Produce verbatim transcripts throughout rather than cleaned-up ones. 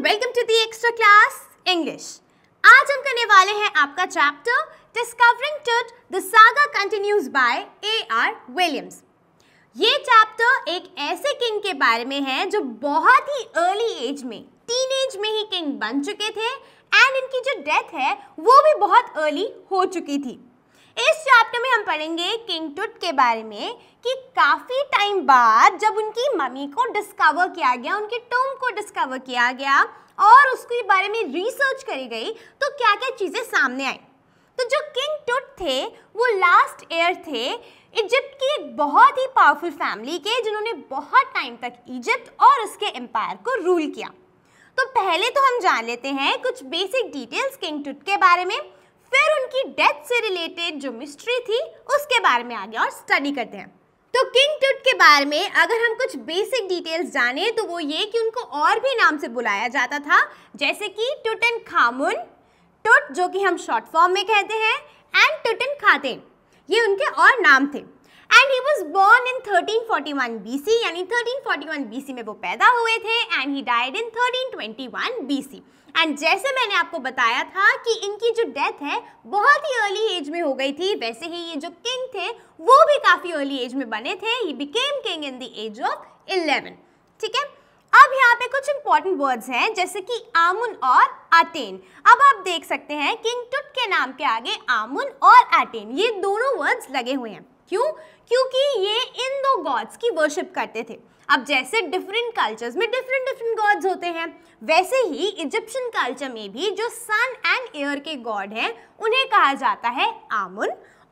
Welcome to the extra class English. आज हम करने वाले हैं आपका chapter discovering Tut the saga continues by A R Williams. ये चैप्टर एक ऐसे किंग के बारे में है जो बहुत ही अर्ली एज में टीनेज में ही किंग बन चुके थे एंड इनकी जो डेथ है वो भी बहुत अर्ली हो चुकी थी। इस चैप्टर में हम पढ़ेंगे किंग टूट के बारे में कि काफ़ी टाइम बाद जब उनकी मम्मी को डिस्कवर किया गया, उनके टूम को डिस्कवर किया गया और उसके बारे में रिसर्च करी गई तो क्या क्या चीज़ें सामने आई। तो जो किंग टूट थे वो लास्ट एयर थे इजिप्ट की एक बहुत ही पावरफुल फैमिली के, जिन्होंने बहुत टाइम तक इजिप्ट और उसके एम्पायर को रूल किया। तो पहले तो हम जान लेते हैं कुछ बेसिक डिटेल्स किंग टूट के बारे में, फिर उनकी डेथ से रिलेटेड जो मिस्ट्री थी उसके बारे में आगे और स्टडी करते हैं। तो किंग टूट के बारे में अगर हम कुछ बेसिक डिटेल्स जाने तो वो ये कि उनको और भी नाम से बुलाया जाता था, जैसे कि टूटनखामुन, टूट जो कि हम शॉर्ट फॉर्म में कहते हैं, एंड टूटनखातेन, ये उनके और नाम थे। And he was born in thirteen forty one B C, यानी thirteen forty one B C में वो पैदा हुए थे and he died in thirteen twenty one B C. And जैसे मैंने आपको बताया था कि इनकी जो डेथ है बहुत ही अर्ली एज में हो गई थी, वैसे ही ये जो किंग थे वो भी काफ़ी अर्ली एज में बने थे। He became king in the age of eleven. ठीक है, अब यहाँ पे कुछ इंपॉर्टेंट वर्ड्स हैं जैसे कि आमुन और आटेन। अब आप देख सकते हैं किंग टूट के नाम के आगे आमुन और आटेन ये दोनों वर्ड्स लगे हुए हैं। क्यों? क्योंकि ये इन दो गॉड्स की वर्शिप करते थे। अब जैसे डिफरेंट कल्चर्स में डिफरेंट डिफरेंट गॉड्स होते हैं, वैसे ही इजिप्शियन कल्चर में भी जो सन एंड एयर के गॉड हैं उन्हें कहा जाता है आमुन,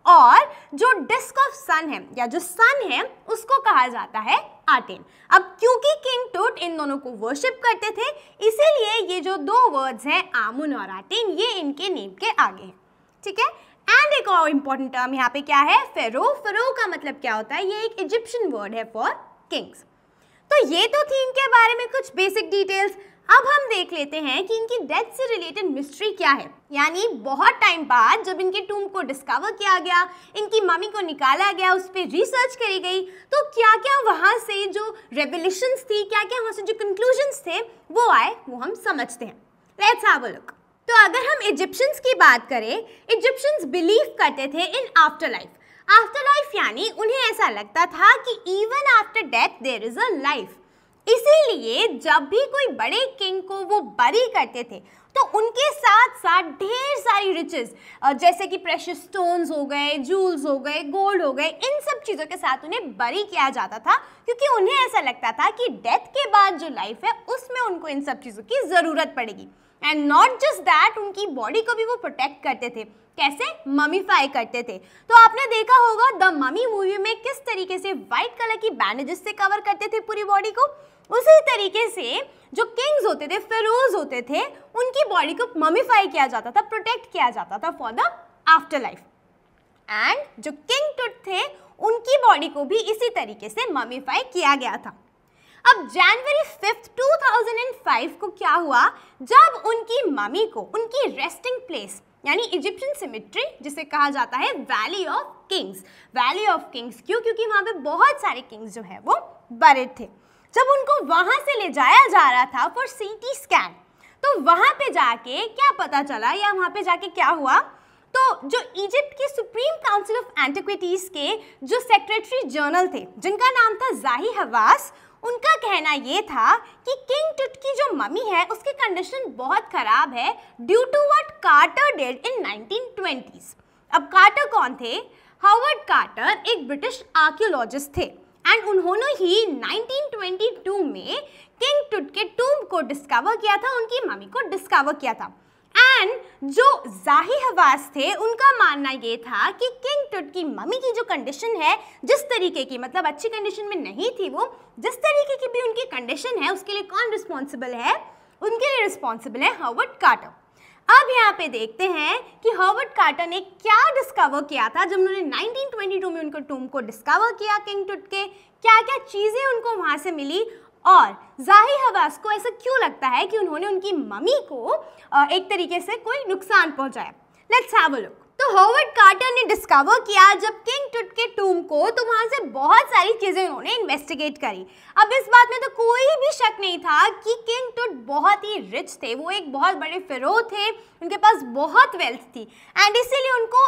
और जो डिस्क ऑफ सन है या जो सन है उसको कहा जाता है आटेन। अब क्योंकि किंग टूट इन दोनों को वर्शिप करते थे इसीलिए ये जो दो वर्ड्स हैं आमुन और आटेन ये इनके नेम के आगे हैं। ठीक है, एंड एक और इम्पॉर्टेंट टर्म यहाँ पे क्या है, फेरो। फेरो का मतलब क्या होता है, ये एक इजिप्शियन वर्ड है फॉर किंग्स। तो ये तो थी इनके बारे में कुछ बेसिक डिटेल्स। अब हम देख लेते हैं कि इनकी डेथ से रिलेटेड मिस्ट्री क्या है। यानी बहुत टाइम बाद जब इनके टूम को डिस्कवर किया गया, इनकी मम्मी को निकाला गया, उस पर रिसर्च करी गई, तो क्या क्या वहाँ से जो रेवलेशंस थी, क्या क्या वहाँ से जो कंक्लूजन्स थे वो आए, वो हम समझते हैं। Let's have a look. तो अगर हम इजिप्शियंस की बात करें, इजिप्शियंस बिलीव करते थे in afterlife. Afterlife यानी उन्हें ऐसा लगता था कि even after death there is a life. इसीलिए जब भी कोई बड़े किंग को वो बरी करते थे तो उनके साथ साथ ढेर सारी रिचेस जैसे कि प्रेशियस स्टोन्स हो गए, जूल्स हो गए, गोल्ड हो गए, इन सब चीज़ों के साथ उन्हें बरी किया जाता था, क्योंकि उन्हें ऐसा लगता था कि डेथ के बाद जो लाइफ है उसमें उनको इन सब चीज़ों की ज़रूरत पड़ेगी। एंड नॉट जस्ट दैट, उनकी बॉडी को भी वो प्रोटेक्ट करते थे। कैसे? ममीफाई करते थे। तो आपने देखा होगा द ममी मूवी में किस तरीके से वाइट कलर की बैंडेजेस से कवर करते थे पूरी बॉडी को, उसी तरीके से जो किंग्स होते थे, फेरोज होते थे, उनकी बॉडी को ममीफाई किया जाता था, प्रोटेक्ट किया जाता था for the afterlife. And जो किंग टूट थे उनकी बॉडी को भी इसी तरीके से ममीफाई किया गया था। अब January fifth two thousand five को क्या हुआ, जब उनकी मम्मी को उनकी रेस्टिंग प्लेस यानी इजिप्शियन सिमेट्री जिसे कहा जाता है Valley of Kings, Valley of Kings क्यों? क्योंकि वहाँ पे बहुत सारे किंग्स जो है वो बरिड थे। जब उनको वहाँ से ले जाया जा रहा था फॉर सीटी स्कैन, तो वहाँ पे जाके क्या पता चला या वहाँ पे जाके क्या हुआ, तो जो इजिप्ट के सुप्रीम काउंसिल ऑफ एंटिक्विटीज़ के जो सेक्रेटरी जनरल थे जिनका नाम था जाही हवास, उनका कहना ये था कि किंग टूट की जो मम्मी है उसकी कंडीशन बहुत ख़राब है due to what Carter did in nineteen twenties. अब कार्टर कौन थे? हावर्ड कार्टर एक ब्रिटिश आर्कियोलॉजिस्ट थे एंड उन्होंने ही नाइनटीन ट्वेंटी टू में किंग टूट के टूम को डिस्कवर किया था, उनकी मम्मी को डिस्कवर किया था। एंड जो जाही हवास थे उनका मानना ये था कि किंग टूट की मम्मी की जो कंडीशन है, जिस तरीके की, मतलब अच्छी कंडीशन में नहीं थी वो, जिस तरीके की भी उनकी कंडीशन है उसके लिए कौन रिस्पॉन्सिबल है? उनके लिए रिस्पॉन्सिबल है हावर्ड कार्टर। अब यहाँ पे देखते हैं कि हावर्ड कार्टर ने क्या डिस्कवर किया था जब उन्होंने नाइनटीन ट्वेंटी टू में उनको टूम को डिस्कवर किया किंग टूट के, क्या क्या चीज़ें उनको वहाँ से मिली और जाही हवास को ऐसा क्यों लगता है कि उन्होंने उनकी मम्मी को एक तरीके से कोई नुकसान पहुंचाया। Let's have a look. तो हावर्ड कार्टर ने डिस्कवर किया जब किंग टूट के टूम को, तो वहाँ से बहुत सारी चीज़ें उन्होंने इन्वेस्टिगेट करी। अब इस बात में तो कोई भी शक नहीं था कि किंग टूट बहुत ही रिच थे, वो एक बहुत बड़े फिरौह थे, उनके पास बहुत वेल्थ थी एंड इसीलिए उनको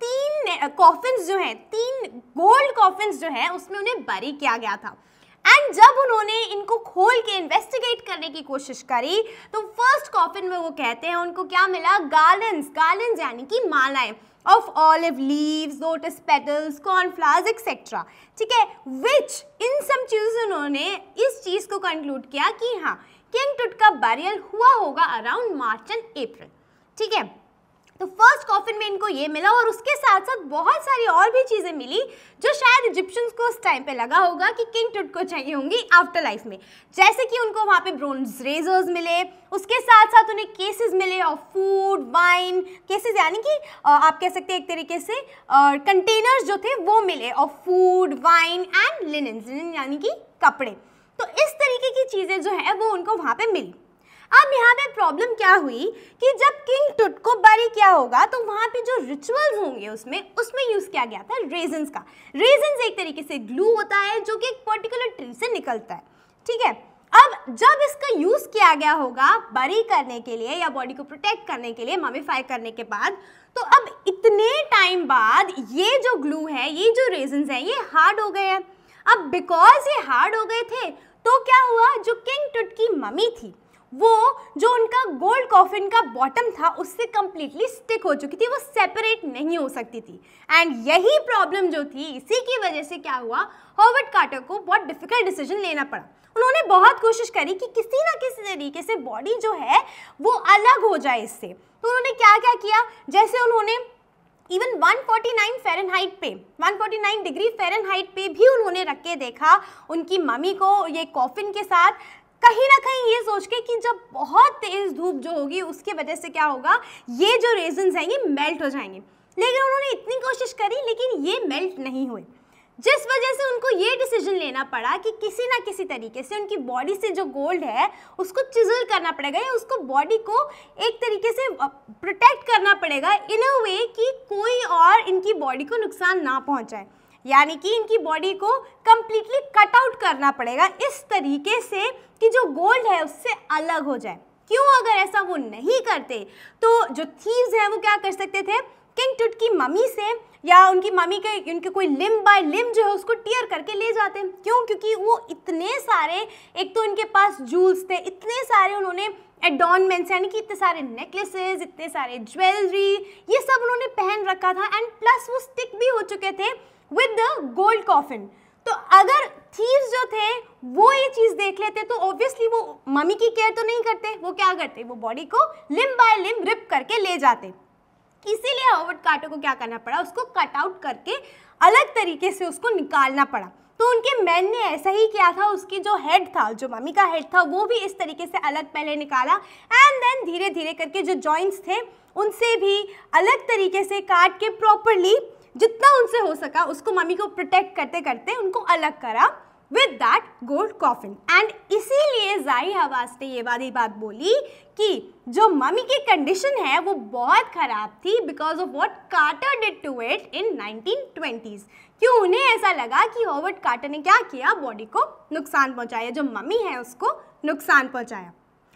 तीन कॉफिन्स जो हैं, तीन गोल्ड कॉफिन्स जो है उसमें उन्हें बरी किया गया था। एंड जब उन्होंने इनको खोल के इन्वेस्टिगेट करने की कोशिश करी तो फर्स्ट कॉफिन में वो कहते हैं उनको क्या मिला, गार्लैंड्स, गार्लैंड्स यानी कि मालाएं of olive leaves, lotus petals, cornflowers etcetera, ठीक है, विच इन सब चीज़ों से उन्होंने इस चीज़ को कंक्लूड किया कि हाँ किंग टुट का बरियल हुआ होगा अराउंड मार्च एंड अप्रैल, ठीक है। तो फर्स्ट कॉफिन में इनको ये मिला और उसके साथ साथ बहुत सारी और भी चीज़ें मिली जो शायद इजिप्शियंस को उस टाइम पे लगा होगा कि किंग टुट को चाहिए होंगी आफ्टर लाइफ में, जैसे कि उनको वहाँ पे ब्रोंज रेजर्स मिले, उसके साथ साथ उन्हें केसेस मिले ऑफ फूड, वाइन, केसेस यानी कि आप कह सकते हैं एक तरीके से कंटेनर्स जो थे वो मिले of food, wine and linen, linen यानी कि कपड़े। तो इस तरीके की चीज़ें जो है वो उनको वहाँ पे मिली। अब यहाँ पे प्रॉब्लम क्या हुई कि जब किंग टुट को बरी किया होगा तो वहाँ पे जो रिचुअल्स होंगे उसमें उसमें यूज़ किया गया था रेजन्स का। रेजन्स एक तरीके से ग्लू होता है जो कि एक पर्टिकुलर ट्री से निकलता है, ठीक है। अब जब इसका यूज़ किया गया होगा बरी करने के लिए या बॉडी को प्रोटेक्ट करने के लिए, ममीफाई करने के बाद, तो अब इतने टाइम बाद ये जो ग्लू है, ये जो रेजन्स हैं, ये हार्ड हो गए हैं। अब बिकॉज ये हार्ड हो गए थे तो क्या हुआ, जो किंग टुट की मम्मी थी वो जो उनका गोल्ड कॉफिन का बॉटम था उससे कंप्लीटली स्टिक हो चुकी थी, वो सेपरेट नहीं हो सकती थी। एंड यही प्रॉब्लम जो थी, इसी की वजह से क्या हुआ, हॉवर्ड कार्टर को बहुत डिफिकल्ट डिसीजन लेना पड़ा। उन्होंने बहुत कोशिश करी कि किसी ना किसी तरीके से बॉडी जो है वो अलग हो जाए इससे। तो उन्होंने क्या क्या किया, जैसे उन्होंने इवन एक सौ उनचास फ़ारेनहाइट पे, एक सौ उनचास डिग्री फ़ारेनहाइट पे भी उन्होंने रख के देखा उनकी मम्मी को ये कॉफिन के साथ, कहीं ना कहीं ये सोच के कि जब बहुत तेज़ धूप जो होगी उसके वजह से क्या होगा, ये जो रेजन्स हैं ये मेल्ट हो जाएंगे। लेकिन उन्होंने इतनी कोशिश करी लेकिन ये मेल्ट नहीं हुए, जिस वजह से उनको ये डिसीजन लेना पड़ा कि किसी ना किसी तरीके से उनकी बॉडी से जो गोल्ड है उसको चिजल करना पड़ेगा या उसको बॉडी को एक तरीके से प्रोटेक्ट करना पड़ेगा इन अ वे कि कोई और इनकी बॉडी को नुकसान ना पहुंचाए, यानी कि इनकी बॉडी को कंप्लीटली कट आउट करना पड़ेगा इस तरीके से कि जो गोल्ड है उससे अलग हो जाए। क्यों, अगर ऐसा वो नहीं करते तो जो थीव्स हैं वो क्या कर सकते थे, किंग टुट की मम्मी से या उनकी मम्मी के उनके कोई लिम बाय लिम जो है उसको टीयर करके ले जाते। क्यों, क्योंकि वो इतने सारे, एक तो इनके पास जूल्स थे, इतने सारे उन्होंने एडॉर्नमेंट्स यानी कि इतने सारे नेकलेसेस, इतने सारे ज्वेलरी, ये सब उन्होंने पहन रखा था एंड प्लस वो स्टिक भी हो चुके थे विद द गोल्ड कॉफिन। तो अगर थीव्स जो थे वो ये चीज़ देख लेते तो ऑब्वियसली वो मम्मी की केयर तो नहीं करते, वो क्या करते, वो बॉडी को लिम बाय लिम रिप करके ले जाते। इसीलिए हॉवर्ड कार्टर को क्या करना पड़ा, उसको कट आउट करके अलग तरीके से उसको निकालना पड़ा। तो उनके मैन ने ऐसा ही किया था, उसकी जो हेड था, जो मम्मी का हेड था वो भी इस तरीके से अलग पहले निकाला एंड देन धीरे धीरे करके जो जॉइंट्स थे उनसे भी अलग तरीके से काट के प्रॉपरली जितना उनसे हो सका उसको मम्मी को प्रोटेक्ट करते करते उनको अलग करा with that gold coffin. And इसीलिए ज़ाही हवास ने ये वाली बात बोली कि जो मम्मी की कंडीशन है वो बहुत ख़राब थी because of what Carter did to it in nineteen twenties. क्यों, उन्हें ऐसा लगा कि हॉवर्ड कार्टर ने क्या किया, बॉडी को नुकसान पहुंचाया, जो मम्मी है उसको नुकसान पहुंचाया।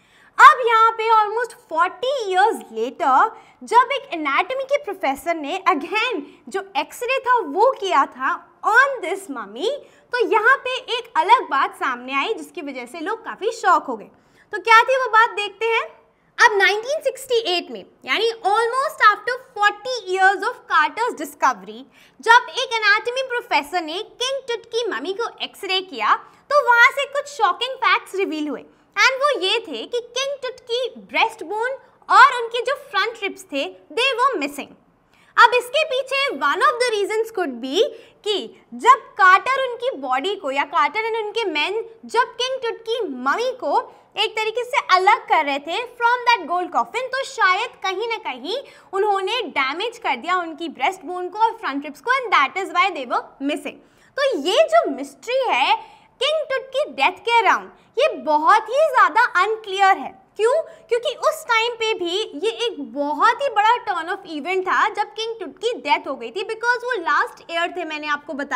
अब यहाँ पे ऑलमोस्ट चालीस इयर्स लेटर जब एक एनाटॉमी के प्रोफेसर ने अगेन जो एक्सरे था वो किया था ऑन दिस मम्मी, तो यहाँ पे एक अलग बात सामने आई जिसकी वजह से लोग काफ़ी शॉक हो गए। तो क्या थी वो बात, देखते हैं। अब नाइनटीन सिक्सटी एट में यानी ऑलमोस्ट आफ्टर चालीस इयर्स ऑफ कार्टर्स डिस्कवरी, जब एक एनाटॉमी प्रोफेसर ने किंग टुट की मम्मी को एक्सरे किया तो वहाँ से कुछ शॉकिंग फैक्ट्स रिवील हुए एंड वो ये थे कि किंग टुट की ब्रेस्ट बोन और उनके जो फ्रंट रिब्स थे दे वर मिसिंग। अब इसके पीछे one of the reasons could be कि जब कार्टर उनकी बॉडी को या कार्टर एंड उनके मैन जब किंग टुट की मम्मी को एक तरीके से अलग कर रहे थे फ्रॉम दैट गोल्ड कॉफिन, तो शायद कहीं ना कहीं उन्होंने डैमेज कर दिया उनकी ब्रेस्ट बोन को और फ्रंट रिब्स को and that is why they were missing. तो ये जो मिस्ट्री है किंग टुट की डेथ के अराउंड, ये बहुत ही ज़्यादा अनक्लियर है। क्यों, क्योंकि उस टाइम पे भी ये एक बहुत ही बड़ा टर्न ऑफ इवेंट था जब किंग टुट की डेथ हो गई थी बिकॉज वो लास्ट ईयर थे, मैंने आपको बताया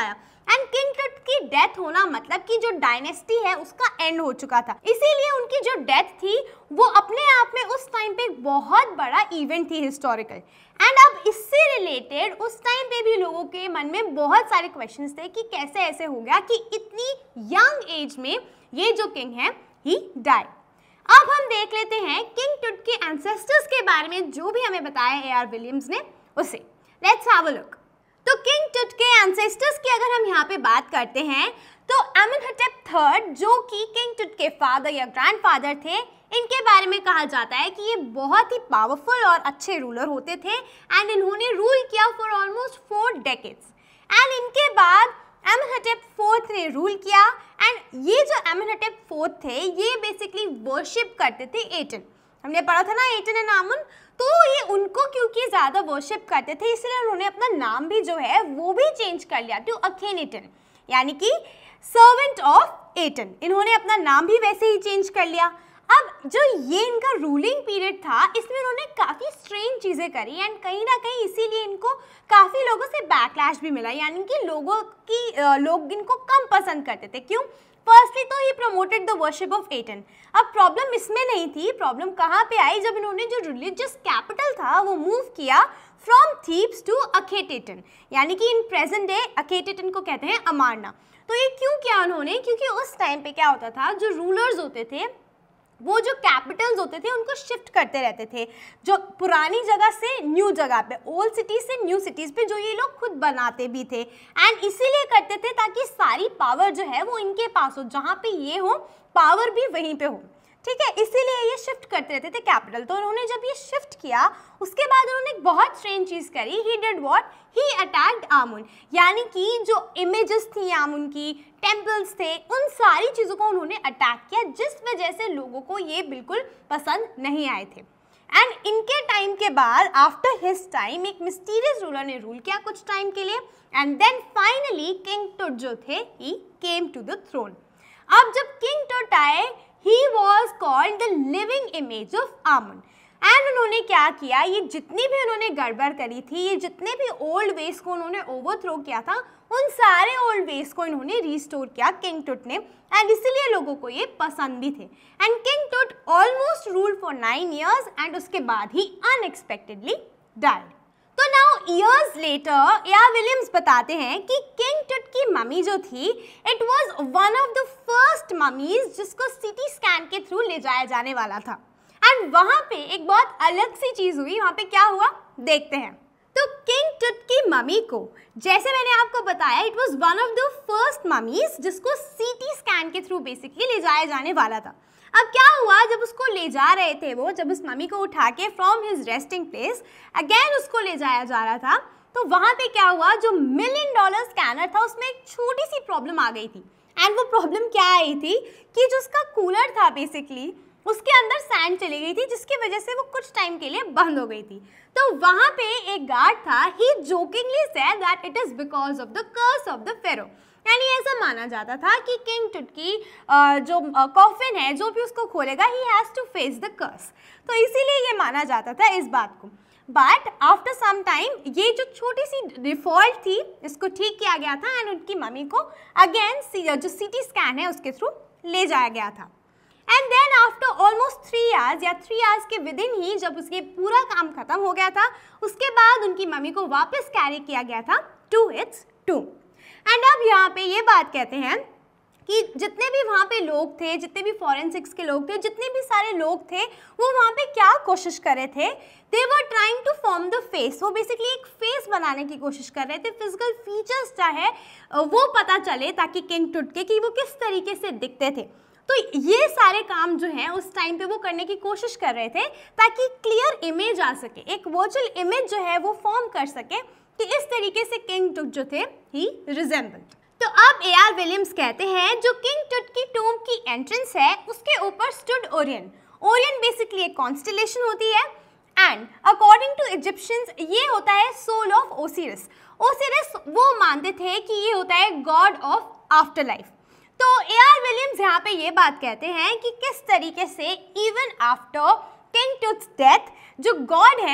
एंड किंग टुट की डेथ होना मतलब कि जो डायनेस्टी है उसका एंड हो चुका था, इसीलिए उनकी जो डेथ थी वो अपने आप में उस टाइम पे एक बहुत बड़ा इवेंट थी हिस्टोरिकल। एंड अब इससे रिलेटेड उस टाइम पे भी लोगों के मन में बहुत सारे क्वेश्चंस थे कि कैसे ऐसे हो गया कि इतनी यंग एज में ये जो किंग है ही डाई। अब हम देख लेते हैं किंग टुट के एंसेस्टर्स के बारे में जो भी हमें बताया ए आर विलियम्स ने उसे। Let's have a look. तो किंग टुट के एंसेस्टर्स की अगर हम यहाँ पे बात करते हैं तो अमेनहटेप थर्ड जो कि किंग टुट के फादर या ग्रैंडफादर थे, इनके बारे में कहा जाता है कि ये बहुत ही पावरफुल और अच्छे रूलर होते थे एंड इन्होंने रूल किया for almost four decades. And इनके बाद अमेनहटेप फोर्थ ने रूल किया एंड ये जो अमेनहटेप फोर्थ थे ये बेसिकली वर्शिप करते थे एटन। हमने पढ़ा था ना एटन एंड आमुन, तो ये उनको क्योंकि ज़्यादा वर्शिप करते थे इसलिए उन्होंने अपना नाम भी जो है वो भी चेंज कर लिया टू अखेनेटन, यानी कि सर्वेंट ऑफ एटन। इन्होंने अपना नाम भी वैसे ही चेंज कर लिया। अब जो ये इनका रूलिंग पीरियड था इसमें उन्होंने काफ़ी स्ट्रेंज चीज़ें करी एंड कहीं ना कहीं इसीलिए इनको काफ़ी लोगों से बैकलैश भी मिला, यानी कि लोगों की लोग इनको कम पसंद करते थे। क्यों? फर्स्टली तो he promoted the worship of Aten. अब प्रॉब्लम इसमें नहीं थी, प्रॉब्लम कहाँ पे आई जब इन्होंने जो रिलीजियस कैपिटल था वो मूव किया फ्रॉम थीब्स टू अखेटेटन, यानी कि इन प्रेजेंट डे अखेटेटन को कहते हैं अमारना। तो ये क्यों किया उन्होंने? क्योंकि उस टाइम पे क्या होता था, जो रूलर्स होते थे वो जो कैपिटल्स होते थे उनको शिफ्ट करते रहते थे, जो पुरानी जगह से न्यू जगह पे, ओल्ड सिटीज से न्यू सिटीज़ पे, जो ये लोग खुद बनाते भी थे एंड इसीलिए करते थे ताकि सारी पावर जो है वो इनके पास हो, जहाँ पे ये हो पावर भी वहीं पे हो। ठीक है, इसीलिए ये शिफ्ट करते रहते थे कैपिटल। तो उन्होंने जब ये शिफ्ट किया उसके बाद उन्होंने एक बहुत स्ट्रेंज चीज़ करी। He did what? He attacked Amun, यानी कि जो इमेजेस थी आमुन की, टेम्पल्स थे, उन सारी चीज़ों को उन्होंने अटैक किया, जिस वजह से लोगों को ये बिल्कुल पसंद नहीं आए थे। एंड इनके टाइम के बाद आफ्टर हिज टाइम एक मिस्टीरियस रूलर ने रूल किया कुछ टाइम के लिए and then finally king Tut जो थे he came to the throne. अब जब किंग टुट आए he was called the living image of Amun and उन्होंने क्या किया, ये जितनी भी उन्होंने गड़बड़ करी थी, ये जितने भी ओल्ड वेज को उन्होंने ओवरथ्रो किया था, उन सारे ओल्ड वेज को इन्होंने रिस्टोर किया किंग टुट ने एंड इसीलिए लोगों को ये पसंद भी थे। And king Tut almost rule for nine years and उसके बाद ही अनएक्सपेक्टेडली डाइड। तो now years later A R Williams बताते हैं कि किंग टुट की मम्मी जो थी it was one of the first mummies जिसको सीटी स्कैन के थ्रू ले जाया जाने वाला था। एंड वहाँ पे एक बहुत अलग सी चीज़ हुई। वहाँ पे क्या हुआ देखते हैं। तो किंग टुट की मम्मी को, जैसे मैंने आपको बताया, it was one of the first mummies जिसको सीटी स्कैन के थ्रू बेसिकली ले जाया जाने वाला था। अब क्या हुआ, जब उसको ले जा रहे थे वो, जब उस मम्मी को उठा के from his resting place again उसको ले जाया जा रहा था, तो वहाँ पे क्या हुआ, जो मिलियन डॉलर स्कैनर था उसमें एक छोटी सी प्रॉब्लम आ गई थी। एंड वो प्रॉब्लम क्या आई थी कि जो उसका कूलर था बेसिकली उसके अंदर सैंड चली गई थी, जिसकी वजह से वो कुछ टाइम के लिए बंद हो गई थी। तो वहाँ पे एक गार्ड था, he jokingly said that it is because of the curse of the pharaoh, यानी ऐसा माना जाता था कि किंग टुट की जो कॉफिन है, जो भी उसको खोलेगा he has to face the curse. तो इसीलिए ये माना जाता था इस बात को। बट आफ्टर सम टाइम ये जो छोटी सी डिफॉल्ट थी इसको ठीक किया गया था एंड उनकी मम्मी को अगेन जो सीटी स्कैन है उसके थ्रू ले जाया गया था। And then after almost three hours या थ्री आवर्स के विद इन ही जब उसके पूरा काम खत्म हो गया था, उसके बाद उनकी मम्मी को वापस कैरी किया गया था टू इट्स टूम। एंड अब यहाँ पे ये बात कहते हैं कि जितने भी वहाँ पे लोग थे, जितने भी फॉरेंसिक्स के लोग थे, जितने भी सारे लोग थे, वो वहाँ पे क्या कोशिश कर रहे थे, they were trying to form the face. वो बेसिकली एक फेस बनाने की कोशिश कर रहे थे, फिजिकल फीचर्स चाहे वो पता चले ताकि किंग टुट के कि वो किस तरीके से दिखते थे। तो ये सारे काम जो हैं उस टाइम पे वो करने की कोशिश कर रहे थे ताकि क्लियर इमेज आ सके, एक वर्चुअल इमेज जो है वो फॉर्म कर सके कि इस तरीके से किंग टुट जो थे ही रिजेंबल्ड। तो अब ए आर विलियम्स कहते हैं जो किंग टुट की टूम की एंट्रेंस है उसके ऊपर स्टूड ओरियन। ओरियन बेसिकली एक कॉन्स्टेलेशन होती है एंड अकॉर्डिंग टू इजिप्शियंस ये होता है सोल ऑफ ओसिरिस। ओसिरिस वो मानते थे कि ये होता है गॉड ऑफ आफ्टर लाइफ। तो ए आर विलियम्स यहाँ पे ये बात कहते हैं कि किस तरीके से even after king Tut's death जो गॉड है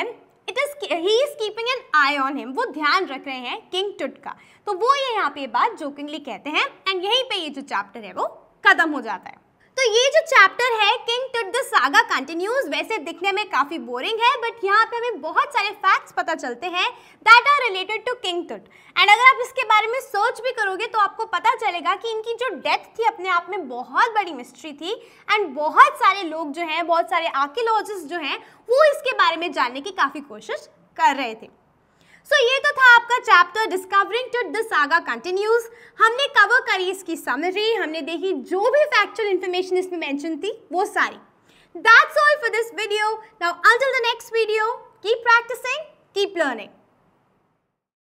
it is he is keeping an eye on him, वो ध्यान रख रहे हैं किंग टुट का। तो वो ये यहाँ पे बात जोकिंगली कहते हैं एंड यहीं पे ये जो चैप्टर है वो खत्म हो जाता है। तो ये जो चैप्टर है किंग टुट द सागा कंटिन्यूज, वैसे दिखने में काफी बोरिंग है बट यहाँ पे हमें बहुत सारे फैक्ट्स पता चलते हैं that are related to king Tut. And अगर आप इसके बारे में सर्च भी करोगे तो आपको पता चलेगा कि इनकी जो डेथ थी अपने आप में बहुत बड़ी मिस्ट्री थी एंड बहुत सारे लोग जो हैं, बहुत सारे आर्कियोलॉजिस्ट जो हैं वो इसके बारे में जानने की काफी कोशिश कर रहे थे। सो so, ये तो था आपका chapter discovering Tut the saga continues. हमने कवर करी इसकी समरी, हमने देखी जो भी फैक्चुअल इन्फॉर्मेशन इसमें मेंशन थी वो सारी। That's all for this video. Now until the next video, keep practising, keep learning.